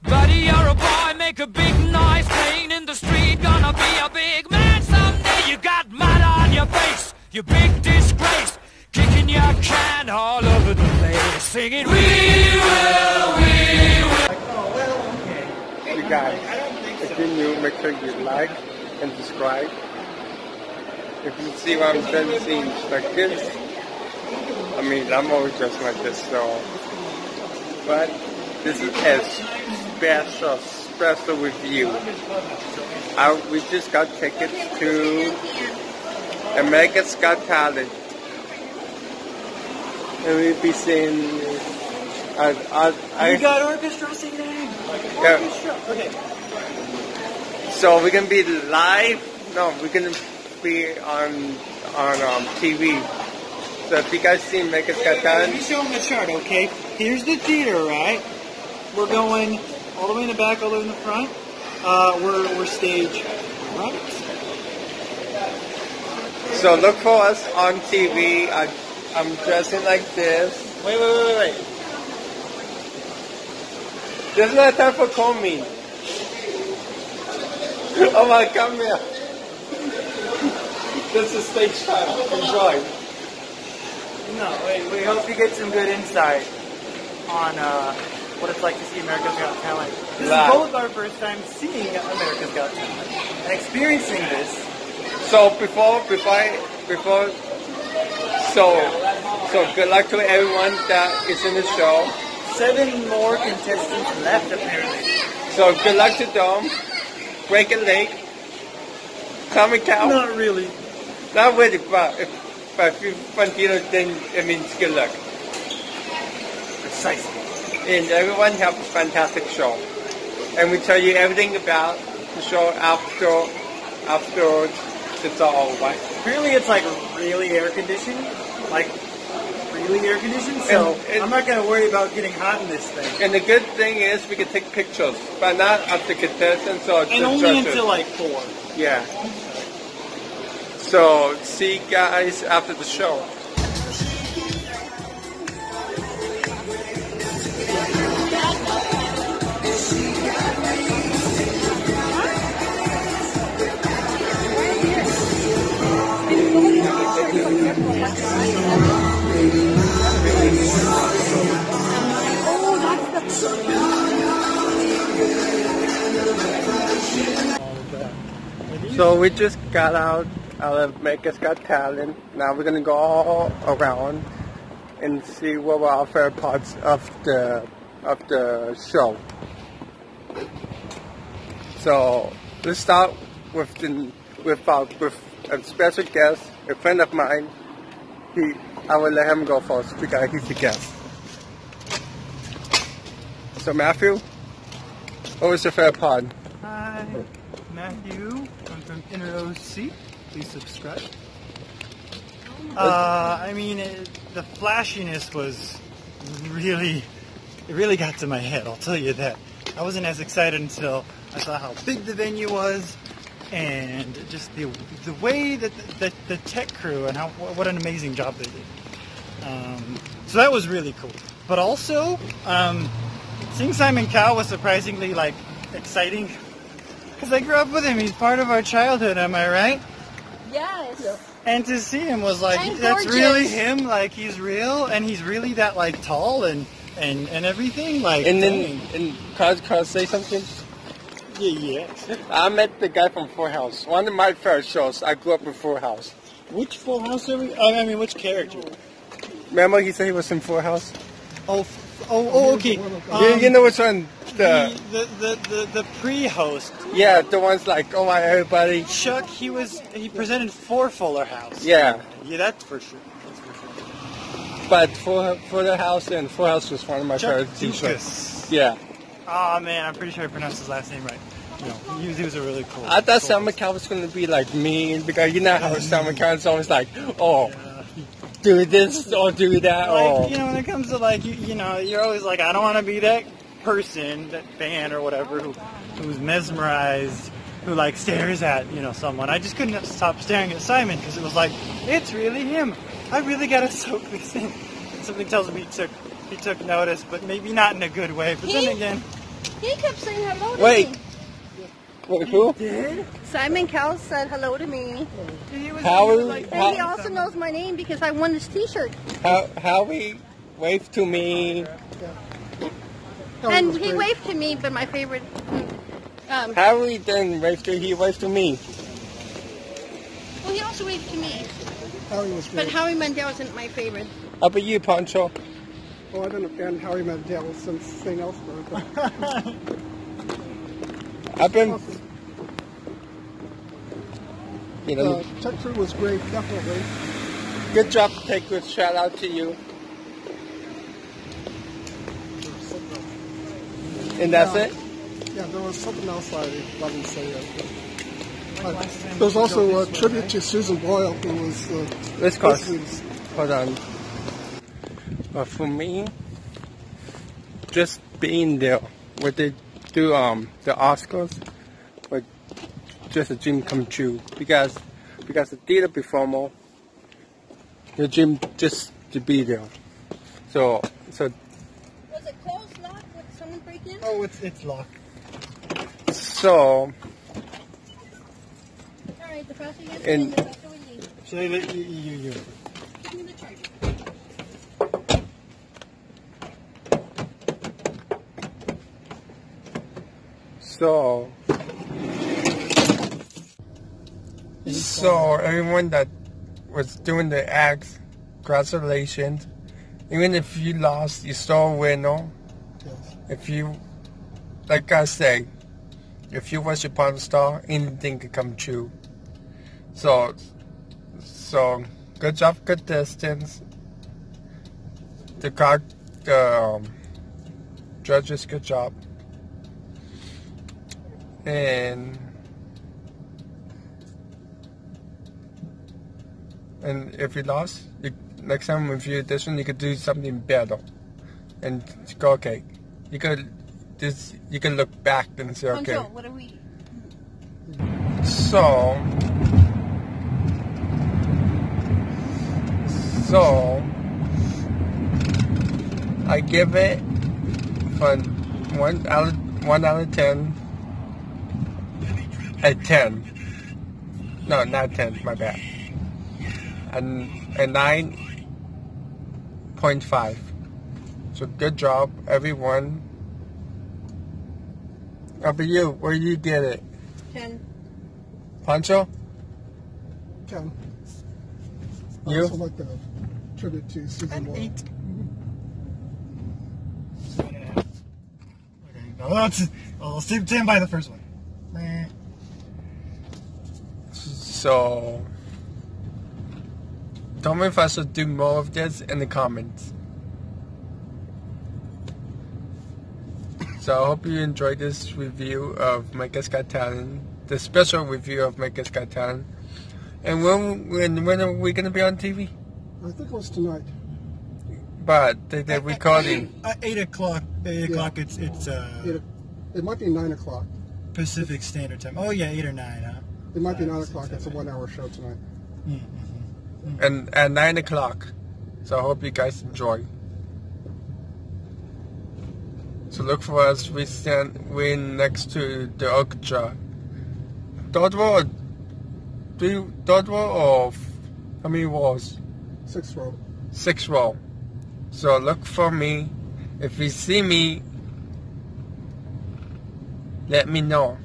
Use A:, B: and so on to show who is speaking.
A: Buddy, you're a boy, make a big noise, playing in the street, gonna be a big man someday. You got mud on your face, you big disgrace, kicking your can all over the place, singing, we will.
B: You guys, if you're new, make sure you like and subscribe. If you see what I'm saying, scenes like this, I mean, I'm always just like this, so. But this is a special review. We just got tickets to America's Got Talent. And we'll be seeing...
C: You got orchestra singing?
B: Yeah.
C: Orchestra, okay.
B: So we're gonna be live? No, we're gonna be on TV. So if you guys see America's Got Talent...
C: Let me show them the chart, okay? Here's the theater, right? We're going all the way in the back, all the way in the front. We're stage right.
B: So look for us on TV. I'm dressing like this.
C: Wait.
B: There's no time for coming. Oh my, come here. This is stage time. Enjoy.
C: No, we hope you get some good insight on what it's like to see America's Got Talent. This is both our first time seeing America's Got Talent and experiencing this.
B: So so good luck to everyone that is in the show.
C: 7 more contestants left, apparently.
B: So good luck to them. Break a leg. Tommy cow.
C: Not really.
B: Not really, but if you continue, then it means good luck.
C: Precisely.
B: And everyone have a fantastic show. And we tell you everything about the show afterwards. It's all over.
C: Apparently it's like really air conditioned. So I'm not going to worry about getting hot in this thing.
B: And the good thing is we can take pictures, but not of the contestants or
C: and
B: the
C: only
B: judges.
C: until like 4.
B: Yeah. So see you guys after the show. So we just got out of America's Got Talent. Now we're gonna go all around and see what were our favorite parts of the show. So let's start with a special guest, a friend of mine. I will let him go first because he's the guest. So Matthew, what was your favorite part?
C: Hi, Matthew. I'm from Inner OC. Please subscribe. I mean, the flashiness was it really got to my head, I'll tell you that. I wasn't as excited until I saw how big the venue was and just the way that the tech crew and what an amazing job they did. So that was really cool. But also, seeing Simon Cowell was surprisingly exciting because I grew up with him. He's part of our childhood, am I right?
D: Yes.
C: Yeah. And to see him was
D: And
C: that's
D: gorgeous.
C: really him. He's real, and he's really that tall and everything.
B: And can I say something?
C: Yeah.
B: I met the guy from Full House. One of my first shows. I grew up with Full House.
C: Which Full House are we? I mean, which character?
B: Remember he said he was in Full House?
C: Oh, okay.
B: You know which one?
C: The pre-host.
B: Yeah, the ones oh my everybody.
C: Chuck, he presented for Fuller House.
B: Yeah.
C: Yeah, that's for sure.
B: But Fuller House and Full House was one of my favorite t-shirts. Yeah.
C: Oh man, I'm pretty sure I pronounced his last name right. He was a really cool.
B: I thought Simon Cowell was going to be mean because you know how Simon Cowell is always do this or do that.
C: When it comes to you're always I don't want to be that person, that fan or whatever who's mesmerized, who stares at someone. I just couldn't stop staring at Simon because it was it's really him. I really gotta soak this in. Something tells me he took notice, but maybe not in a good way. But then again,
D: He kept saying hello to
B: Wait.
D: me.
B: Wait, who?
D: Simon Cowell said hello to me.
B: Howie,
D: And he also knows my name because I won this t-shirt.
B: Howie waved to me.
D: And he waved to me, but my favorite...
B: Howie didn't wave to he waved to me.
D: well, he also waved to me.
E: Howie was
D: But
E: great.
D: Howie Mandel isn't my favorite.
B: How about you, Pancho?
E: Well, I've been a fan of Howie Mandel since St. Elsberg.
B: I've been, you know,
E: Tech Crew was great, definitely.
B: good job. Take good shout out to you. And that's it.
E: Yeah, there was something else I didn't say yet. There was also a tribute to Susan Boyle, who was
B: Let's go.
E: basically-
B: Hold on. But for me, just being there, what they do, the Oscars, was just a dream come true. Because the theater performer, your dream just to be there. So
D: Was it closed, locked? Would someone break in?
C: Oh, it's locked.
B: so
D: All right, the faster you get
B: And-
D: in, the faster we leave.
C: So you.
D: Give me the charger.
B: So everyone that was doing the acts, congratulations. Even if you lost, you still a winner.
E: Yes.
B: If you, like I say, if you was a porn star, anything could come true. So good job, contestants. The judges, good job. And if you lost, next time if you audition, you could do something better. And go, okay, you could look back and say, okay.
D: Pancho, what are we?
B: So I give it from 1 out of 10 a 10. No, not 10. My bad. And a 9.5. So good job, everyone. How about you? Where you get it?
D: 10.
B: Pancho?
E: Ken. I
B: You?
E: also like the tribute to Susan Boyle.
C: 8. Okay, no, I'll stand by the first one. Meh.
B: So, tell me if I should do more of this in the comments. So I hope you enjoyed this review of America's Got Talent, the special review of America's Got Talent. And when are we gonna be on TV?
E: I think it was tonight.
B: But they're recording.
C: 8 o'clock. 8 o'clock. It's
E: It might be 9 o'clock.
C: Pacific Standard Time. Oh yeah, 8 or 9. Huh?
E: It might be 9 o'clock. It's a 1 hour show tonight.
B: And at 9 o'clock. So I hope you guys enjoy. So look for us. We're next to the orchestra. Third row or how many rows?
E: 6th row.
B: 6th row. So look for me. If you see me, let me know.